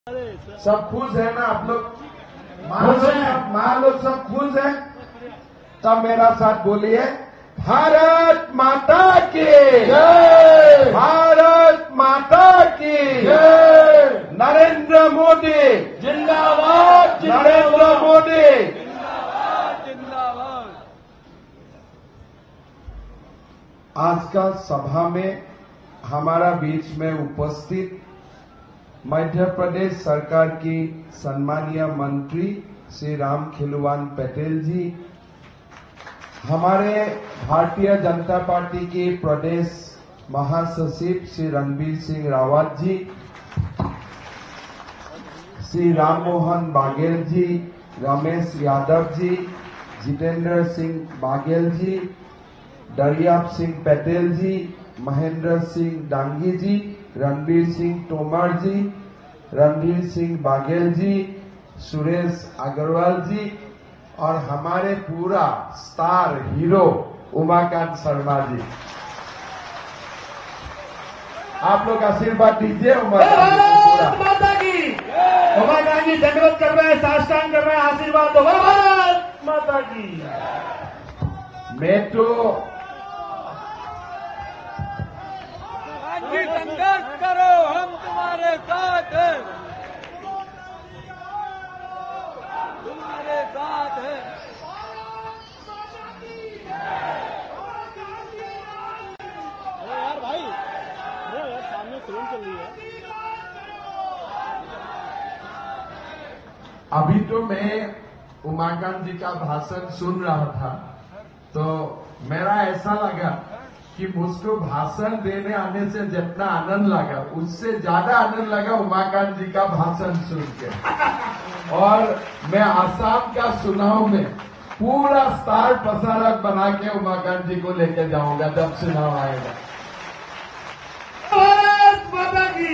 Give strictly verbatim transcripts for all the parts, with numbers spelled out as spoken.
सब खुश है ना आप लोग? मान लो सब मान लो सब खुश है, तब मेरा साथ बोलिए, भारत माता की जय, भारत माता की जय, नरेंद्र मोदी जिंदाबाद, नरेंद्र मोदी जिंदाबाद जिंदाबाद। आज का सभा में हमारा बीच में उपस्थित मध्य प्रदेश सरकार की सम्मानीय मंत्री श्री राम खिलवान पटेल जी, हमारे भारतीय जनता पार्टी के प्रदेश महासचिव श्री रणबीर सिंह रावत जी, श्री राम मोहन बाघेल जी, रमेश यादव जी, जितेंद्र सिंह बाघेल जी, दरियाप सिंह पटेल जी, महेंद्र सिंह डांगी जी, रणबीर सिंह तोमर जी, रणधीर सिंह बाघेल जी, सुरेश अग्रवाल जी और हमारे पूरा स्टार हीरो उमाकांत शर्मा जी, आप लोग आशीर्वाद दीजिए। उमाकांत माता की उमाकांत जी दंडवत कर रहे हैं, साष्टांग कर रहे हैं, आशीर्वाद दो भारत माता की। मैं तो संघर्ष करो, हम तुम्हारे साथ हैं, तुम्हारे साथ हैं। अरे यार भाई, अरे यार सामने फिल्म चल रही है। अभी तो मैं उमाकांत जी का भाषण सुन रहा था, तो मेरा ऐसा लगा कि मुझको भाषण देने आने से जितना आनंद लगा, उससे ज्यादा आनंद लगा उमाकांत जी का भाषण सुन के। और मैं आसाम का चुनाव में पूरा स्टार प्रसारक बना के उमाकांत जी को लेकर जाऊंगा जब चुनाव आएगा। भारत माता की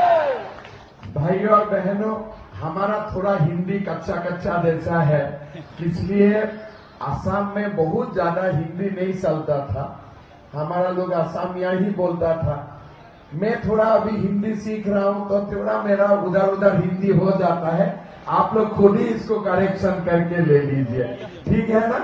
भाइयों और बहनों, हमारा थोड़ा हिंदी कच्चा कच्चा जैसा है, इसलिए आसाम में बहुत ज्यादा हिंदी नहीं चलता था, हमारा लोग असमिया ही बोलता था। मैं थोड़ा अभी हिंदी सीख रहा हूं, तो थोड़ा मेरा उधर उधर हिंदी हो जाता है, आप लोग खुद ही इसको करेक्शन करके ले लीजिए, ठीक है ना?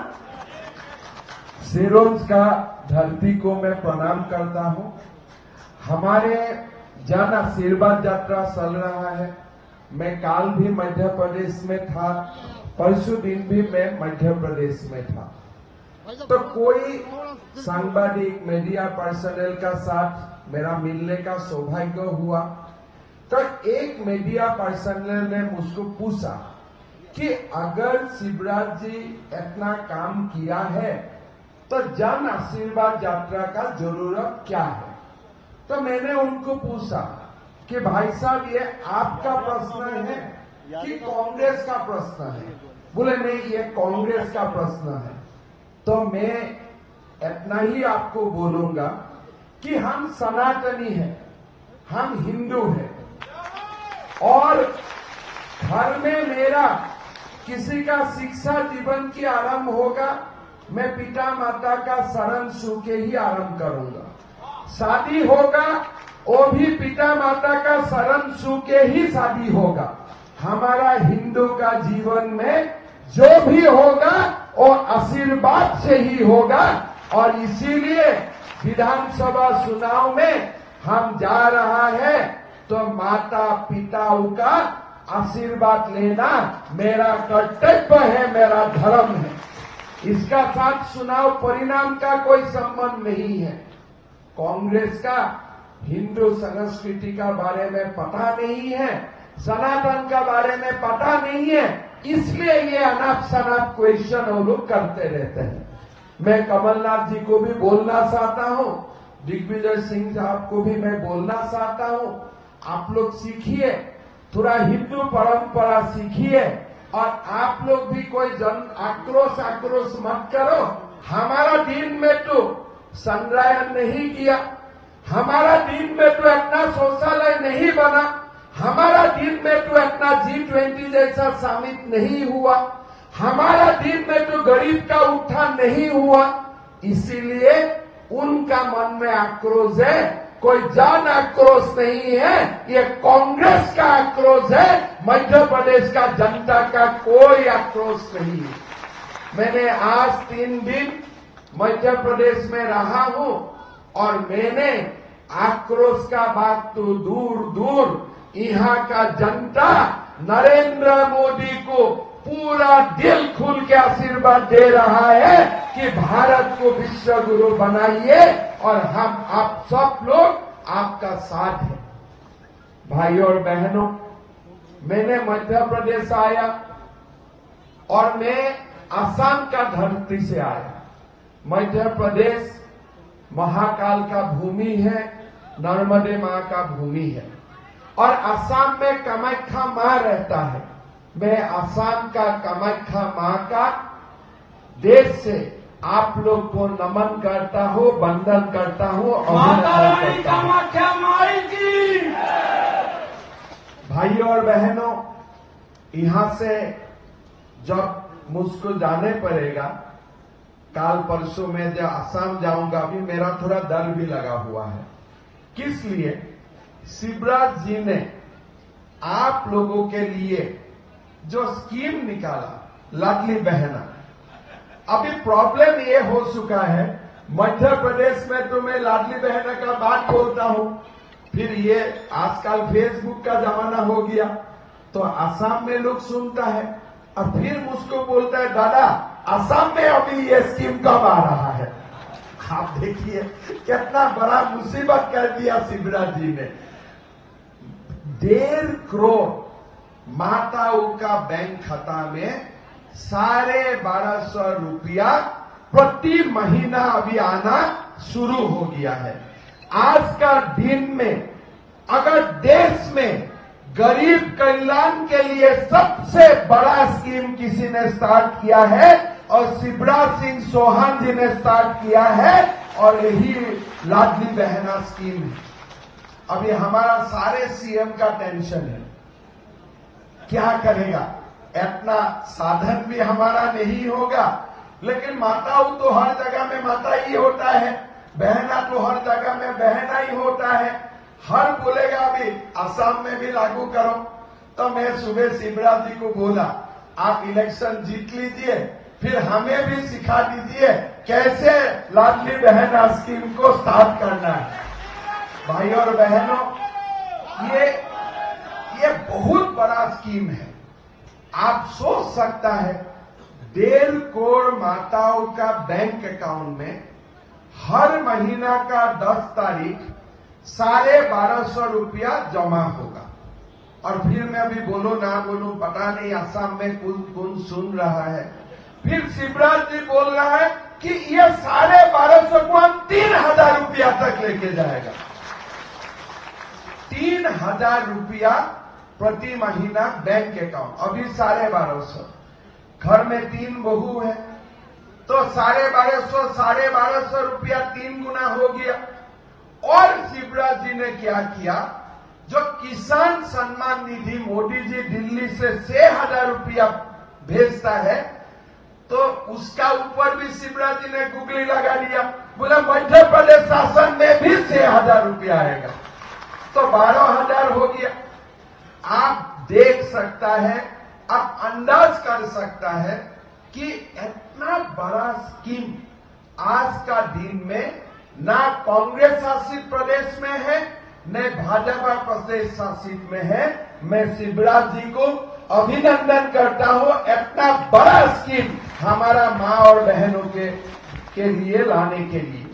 सिरोंज का धरती को मैं प्रणाम करता हूं। हमारे जन आशीर्वाद यात्रा चल रहा है। मैं काल भी मध्य प्रदेश में था, परसों दिन भी मैं मध्य प्रदेश में था। तो कोई सांबादिक मीडिया पर्सनल का साथ मेरा मिलने का सौभाग्य हुआ, तो एक मीडिया पर्सनल ने मुझको पूछा कि अगर शिवराज जी इतना काम किया है तो जन आशीर्वाद यात्रा का जरूरत क्या है? तो मैंने उनको पूछा कि भाई साहब, ये आपका प्रश्न है कि कांग्रेस का प्रश्न है? बोले नहीं, ये कांग्रेस का प्रश्न है। तो मैं इतना ही आपको बोलूंगा कि हम सनातनी हैं, हम हिंदू हैं, और घर में मेरा किसी का शिक्षा जीवन की आरंभ होगा, मैं पिता माता का शरण छू के ही आरंभ करूंगा। शादी होगा, वो भी पिता माता का शरण छू के ही शादी होगा। हमारा हिंदू का जीवन में जो भी होगा वो आशीर्वाद से ही होगा, और इसीलिए विधानसभा चुनाव में हम जा रहा है तो माता पिताओं का आशीर्वाद लेना मेरा कर्तव्य है, मेरा धर्म है। इसका साथ चुनाव परिणाम का कोई संबंध नहीं है। कांग्रेस का हिंदू संस्कृति का बारे में पता नहीं है, सनातन का बारे में पता नहीं है, इसलिए ये अनाप शनाप क्वेश्चन वो लोग करते रहते हैं। मैं कमलनाथ जी को भी बोलना चाहता हूं, दिग्विजय सिंह साहब को भी मैं बोलना चाहता हूं, आप लोग सीखिए, थोड़ा हिंदू परंपरा सीखिए, और आप लोग भी कोई जन आक्रोश आक्रोश मत करो। हमारा दिन में तो चंद्रयान नहीं किया, हमारा दिन में तो इतना शौचालय नहीं बना, हमारा दिन में तो इतना जी ट्वेंटी जैसा समिट नहीं हुआ, हमारा दिन में तो गरीब का उत्थान नहीं हुआ। इसीलिए उनका मन में आक्रोश है, कोई जन आक्रोश नहीं है, ये कांग्रेस का आक्रोश है। मध्य प्रदेश का जनता का कोई आक्रोश नहीं है। मैंने आज तीन दिन मध्य प्रदेश में रहा हूं और मैंने आक्रोश का बात तो दूर दूर, यहां का जनता नरेंद्र मोदी को पूरा दिल खुल के आशीर्वाद दे रहा है कि भारत को विश्व गुरु बनाइए और हम आप सब लोग आपका साथ है। भाइयों और बहनों, मैंने मध्य प्रदेश आया और मैं असम का धरती से आया। मध्य प्रदेश महाकाल का भूमि है, नर्मदे मां का भूमि है और असम में कामाख्या मां रहता है। मैं असम का कामाख्या मां का देश से आप लोग को नमन करता हूं, वंदन करता हूं, अभिनंदन करता हूं। कामाख्या माई की। भाइयों और बहनों, यहां से जब मुझको जाने पड़ेगा, काल परसों में जब असम जाऊंगा, अभी मेरा थोड़ा डर भी लगा हुआ है। किस लिए? शिवराज जी ने आप लोगों के लिए जो स्कीम निकाला, लाडली बहना, अभी प्रॉब्लम ये हो चुका है, मध्य प्रदेश में तो मैं लाडली बहना का बात बोलता हूं, फिर ये आजकल फेसबुक का जमाना हो गया तो असम में लोग सुनता है और फिर मुझको बोलता है, दादा असम में अभी ये स्कीम कब आ रहा है। आप देखिए कितना बड़ा मुसीबत कर दिया शिवराज जी ने। डेढ़ करोड़ माताओं का बैंक खाता में साढ़े बारह सौ रुपया प्रति महीना अभी आना शुरू हो गया है। आज का दिन में अगर देश में गरीब कल्याण के लिए सबसे बड़ा स्कीम किसी ने स्टार्ट किया है और शिवराज सिंह चौहान जी ने स्टार्ट किया है और यही लाडली बहना स्कीम है। अभी हमारा सारे सीएम का टेंशन है, क्या करेगा, इतना साधन भी हमारा नहीं होगा, लेकिन माताओं तो हर जगह में माता ही होता है, बहना तो हर जगह में बहना ही होता है। हर बोलेगा अभी असम में भी लागू करो। तो मैं सुबह शिवराज जी को बोला, आप इलेक्शन जीत लीजिए, फिर हमें भी सिखा दीजिए कैसे लाडली बहना स्कीम को स्टार्ट करना है। भाइयों और बहनों, ये ये बहुत बड़ा स्कीम है। आप सोच सकता है, डेढ़ करोड़ माताओं का बैंक अकाउंट में हर महीना का दस तारीख साढ़े बारह सौ रुपया जमा होगा। और फिर मैं अभी बोलो ना बोलूं पता नहीं, असम में कौन कौन सुन रहा है। फिर शिवराज जी बोल रहा है कि ये साढ़े बारह सौ को हम तीन हजार रुपया तक लेके जाएगा। तीन हजार रुपया प्रति महीना बैंक अकाउंट, अभी साढ़े बारह सौ। घर में तीन बहू है तो साढ़े बारह सौ साढ़े बारह सौ रुपया तीन गुना हो गया। और शिवराज जी ने क्या किया, जो किसान सम्मान निधि मोदी जी दिल्ली से छह हजार रुपया भेजता है, तो उसका ऊपर भी शिवराज जी ने गुगली लगा दिया, बोला मध्य प्रदेश शासन में भी छह हजार रुपया आएगा, तो बारह हजार हो गया। आप देख सकता है, आप अंदाज कर सकता है कि इतना बड़ा स्कीम आज का दिन में ना कांग्रेस शासित प्रदेश में है, न भाजपा प्रदेश शासित में है। मैं शिवराज जी को अभिनंदन करता हूं, इतना बड़ा स्कीम हमारा मां और बहनों के, के लिए लाने के लिए।